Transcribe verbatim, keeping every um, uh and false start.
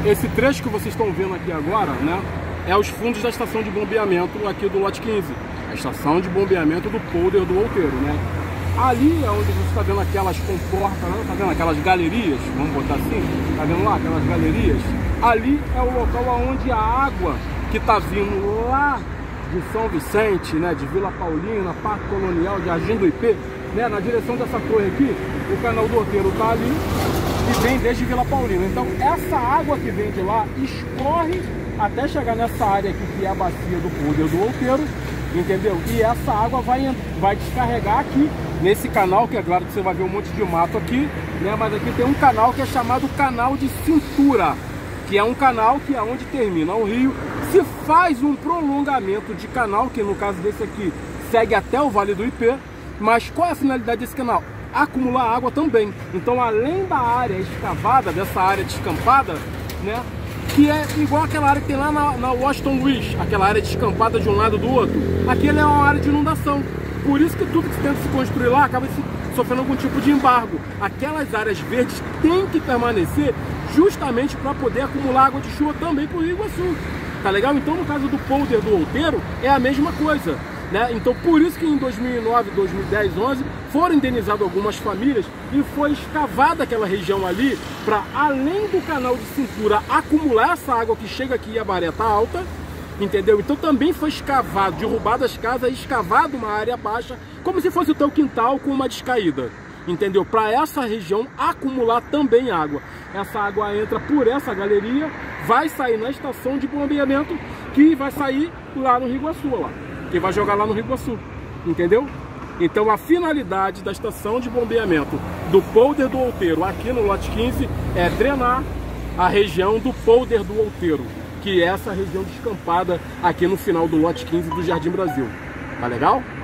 esse trecho que vocês estão vendo aqui agora, né, é os fundos da estação de bombeamento aqui do lote quinze. A estação de bombeamento do polder do Outeiro, né? Ali é onde você está vendo aquelas comportas, né? Tá vendo aquelas galerias, vamos botar assim, tá vendo lá aquelas galerias? Ali é o local onde a água que tá vindo lá de São Vicente, né, de Vila Paulina, Parque Colonial, de Jardim do Ipê, né, na direção dessa torre aqui, o canal do Outeiro tá ali e vem desde Vila Paulina. Então essa água que vem de lá escorre até chegar nessa área aqui que é a bacia do polder do Outeiro, entendeu? E essa água vai, vai descarregar aqui nesse canal, que é claro que você vai ver um monte de mato aqui, né? Mas aqui tem um canal que é chamado canal de cintura, que é um canal que é onde termina o rio. Se faz um prolongamento de canal, que no caso desse aqui segue até o Vale do Ipê. Mas qual é a finalidade desse canal? Acumular água também. Então, além da área escavada, dessa área descampada, né, que é igual aquela área que tem lá na, na Washington Luiz, aquela área descampada de um lado do outro, aquele é uma área de inundação. Por isso que tudo que se tenta se construir lá acaba se sofrendo algum tipo de embargo. Aquelas áreas verdes têm que permanecer justamente para poder acumular água de chuva também para o Rio Iguaçu. Tá legal? Então, no caso do polder do Outeiro, é a mesma coisa, né? Então, por isso que em dois mil e nove, dois mil e dez, onze foram indenizadas algumas famílias e foi escavada aquela região ali para, além do canal de cintura, acumular essa água que chega aqui e a maré tá alta, entendeu? Então também foi escavado, derrubado as casas e escavado uma área baixa, como se fosse o teu quintal com uma descaída, entendeu? Para essa região acumular também água. Essa água entra por essa galeria, vai sair na estação de bombeamento, que vai sair lá no Rio Iguaçu, lá, que vai jogar lá no Rio Iguaçu, entendeu? Então a finalidade da estação de bombeamento do polder do Outeiro aqui no lote quinze é drenar a região do polder do Outeiro, que é essa região descampada aqui no final do lote quinze do Jardim Brasil. Tá legal?